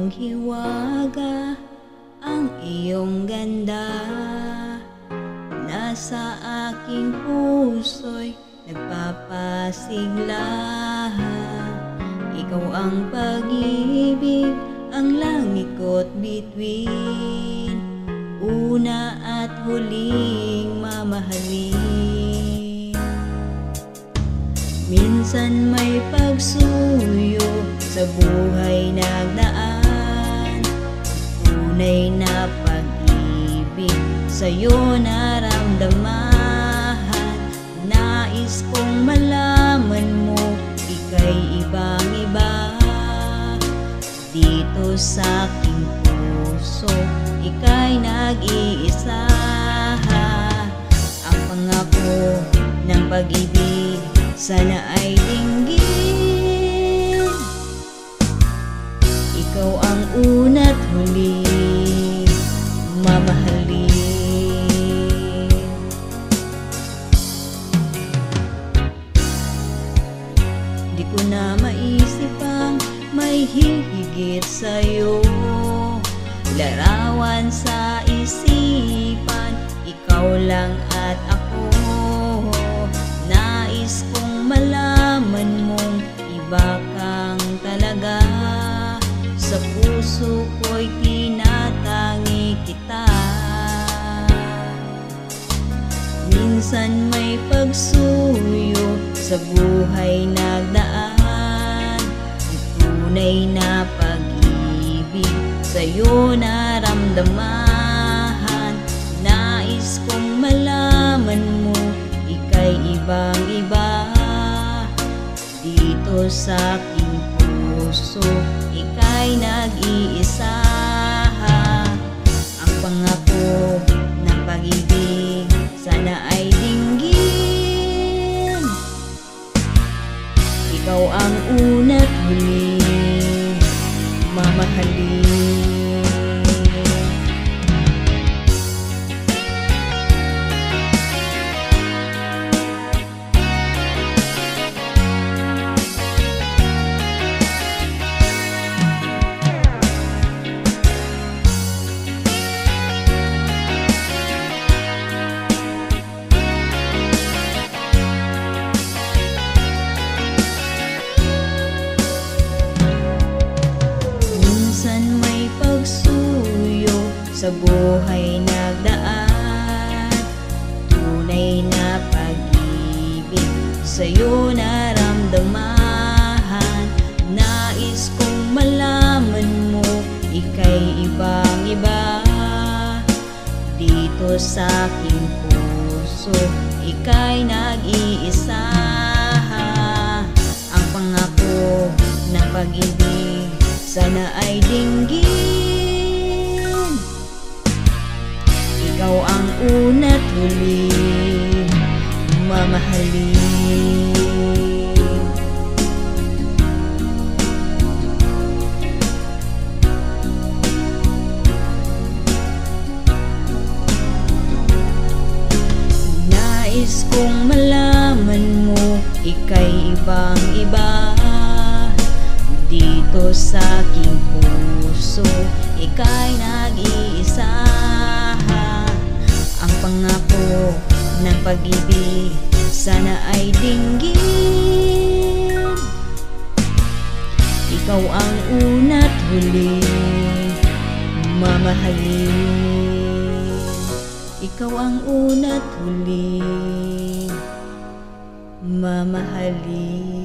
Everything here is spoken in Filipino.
kong hiwaga, ang iyong ganda. Nasa aking puso'y nagpapasigla. Ikaw ang pag-ibig, ang langit ko't bituin. Una at huling mamahalin. Minsan may pagsuyo sa buhay nagdaan. Tunay na pag-ibig sa'yo naramdaman. Nais kong malaman mo, ika'y ibang-iba. Dito sa aking puso, ika'y nag-iisa. Ang pangako ng pag-ibig sana ay dinggin. Ikaw ang una't huli, mamahalin. Di ko na maisip ang may higit sa'yo. Larawan sa isipan, ikaw lang at ako. Nais kong malaman mong iba kang talaga. Sa puso ko'y tinatangi kita. Minsan may pagsuyo sa buhay nagdaan. Tunay na pag-ibig sa'yo naramdaman. Nais kong malaman mo, ika'y ibang-iba. Dito sa aking puso, ika'y nag-iisa. Ang pangako ng pag-ibig sana ay dinggin. Ikaw ang una't huli, mamahalin. Sa buhay nagdaan, tunay na pag-ibig sa'yo naramdaman. Nais kong malaman mo, ika'y ibang-iba. Dito sa aking puso, ika'y nag-iisa. Ang pangako ng pag-ibig sana ay dinggin. Ikaw ang una't huli, mamahalin. Nais kong malaman mo, ika'y ibang-iba. Dito sa aking puso, ika'y nag-iisa. Ang pangako ng pag-ibig sana ay dinggin. Ikaw ang una't huli, mamahalin. Ikaw ang una't huli, mamahalin.